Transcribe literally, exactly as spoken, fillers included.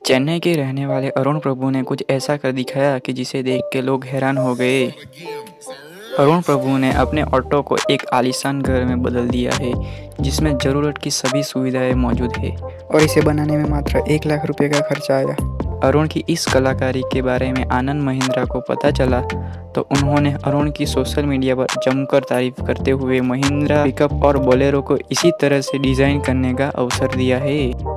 चेन्नई के रहने वाले अरुण प्रभु ने कुछ ऐसा कर दिखाया कि जिसे देख के लोग हैरान हो गए। अरुण प्रभु ने अपने ऑटो को एक आलीशान घर में बदल दिया है, जिसमें ज़रूरत की सभी सुविधाएं मौजूद है और इसे बनाने में मात्र एक लाख रुपए का खर्चा आया। अरुण की इस कलाकारी के बारे में आनंद महिंद्रा को पता चला तो उन्होंने अरुण की सोशल मीडिया पर जमकर तारीफ करते हुए महिंद्रा पिकअप और बोलेरो को इसी तरह से डिज़ाइन करने का अवसर दिया है।